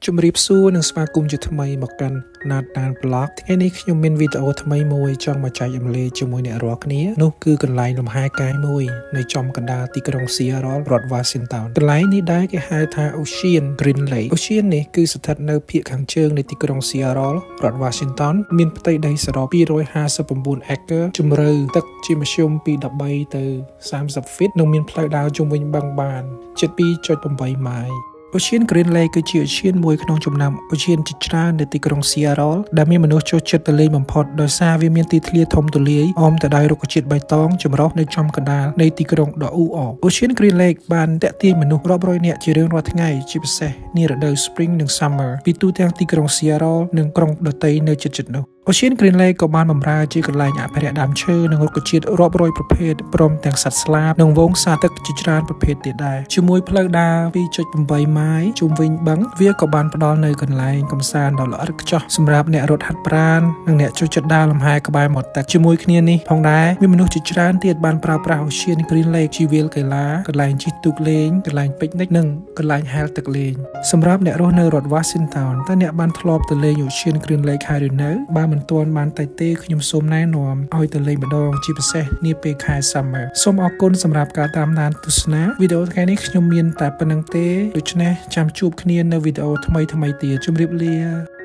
ជំរាបសួរនិងស្វាគមន៍ជាថ្មីមកកាន់ Nathan Blog ថ្ងៃនេះខ្ញុំមានវីដេអូថ្មីមួយចង់មកចែករំលែកជាមួយអ្នករាល់គ្នានោះគឺកន្លែងលំហែកាយមួយនៅចំកណ្ដាលទីក្រុង Seattle រដ្ឋ Washington កន្លែងនេះដែរគេហៅថា Ocean Green Lake Ocean នេះគឺស្ថិតនៅភាគខាងជើងនៃទីក្រុង Seattle រដ្ឋ Washington មានផ្ទៃដីសរុប259 acre ជម្រៅទឹកជាមធ្យមពី13ទៅ30 feet និងមានផ្លូវដើរជុំវិញបឹងបានជិត 2.8 ម៉ាយOcean Green Lake គឺជា Ocean មួយក្នុងចំណោម Ocean ជាច្រើននៅទីក្រុង Seattle ដែលមានមនុស្សចូលចិត្តទៅលេងបំផុតដោយសារវាមានទីធ្លាធំទូលាយអមទៅដោយរុក្ខជាតិបៃតងចម្រុះនៅចំកណ្ដាលនៃទីក្រុងដ៏អ៊ូអរ Ocean Green Lake បានទាក់ទាញមនុស្សរាប់រយនាក់ជារៀងរាល់ថ្ងៃជាពិសេសនារដូវ Spring និង Summer ពីទូទាំងទីក្រុង Seattle និងក្រុងដទៃនៅជិតៗនោះOcean Green Lake ក៏បានបម្រើជាកន្លែងអភិរក្សដើមឈើនិងរុក្ខជាតិរាប់រយប្រភេទព្រមទាំងសត្វស្លាបនិងវងសាទឹកជាច្រើនប្រភេទទៀតដែរជាមួយផ្លូវដើរ 2.8 ម៉ាយជុំវិញបឹងវាក៏បានផ្ដល់នូវកន្លែងកម្សាន្តដ៏ល្អឥតខ្ចោះសម្រាប់អ្នករត់ហាត់ប្រាណនិងអ្នកចូលចិត្តដើរលំហែក្បែរមាត់ទឹកជាមួយគ្នានេះផងដែរមានមនុស្សជាច្រើនទៀតបានប្រើប្រាស់ Ocean Green Lake ជាវាលកីឡាកន្លែងជិះទូកលេងកន្លែងពិកនិចនិងកន្លែងហែលទឹកលេងសម្រាប់អ្នករស់នៅរដ្ឋ Washington តើអ្នកបានធ្លាប់ទៅលេង Ocean Green Lake ហើយឬនៅមិនទាន់បានតែទេខ្ញុំសូមណែនាំឲ្យទៅលេងម្ដងជាពិសេសនាពេលខែ Summer សូមអរគុណសម្រាប់ការតាមដានទស្សនាវីដេអូថ្ងៃនេះខ្ញុំមានតែប៉ុណ្្នឹងទេដូច្នេះចាំជួបគ្នានៅវីដេអូថ្មីទៀតជម្រាបលា